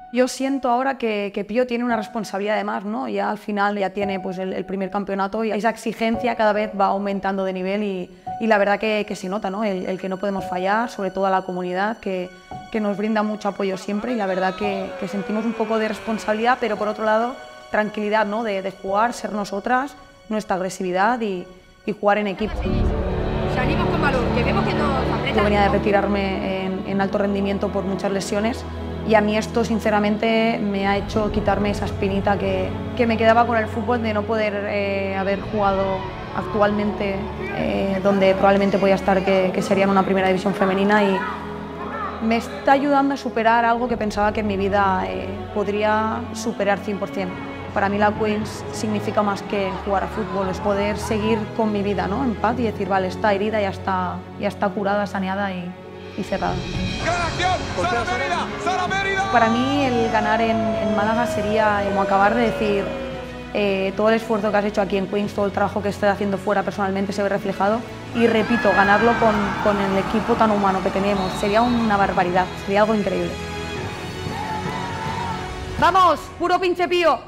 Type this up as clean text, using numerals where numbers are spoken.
Yo siento ahora que Pío tiene una responsabilidad además, ¿no? Ya al final ya tiene pues, el primer campeonato y esa exigencia cada vez va aumentando de nivel y la verdad que se nota, ¿no? El que no podemos fallar, sobre todo a la comunidad, que nos brinda mucho apoyo siempre y la verdad que sentimos un poco de responsabilidad, pero por otro lado, tranquilidad, ¿no? De jugar, ser nosotras, nuestra agresividad y jugar en equipo. Salimos con valor, que vemos que nos aprieta. Yo venía de retirarme en alto rendimiento por muchas lesiones y a mí esto sinceramente me ha hecho quitarme esa espinita que me quedaba con el fútbol de no poder haber jugado actualmente donde probablemente podía estar, que sería en una primera división femenina, y me está ayudando a superar algo que pensaba que en mi vida podría superar 100%. Para mí la Queens significa más que jugar a fútbol, es poder seguir con mi vida, ¿no? En paz y decir, vale, esta herida ya está curada, saneada y cerrada. ¡Gran acción! ¡Sara Mérida! ¡Sara Mérida! Para mí el ganar en Málaga sería como acabar de decir todo el esfuerzo que has hecho aquí en Queens, todo el trabajo que estás haciendo fuera personalmente se ve reflejado y repito, ganarlo con el equipo tan humano que tenemos sería una barbaridad, sería algo increíble. ¡Vamos! ¡Puro pinche Pío!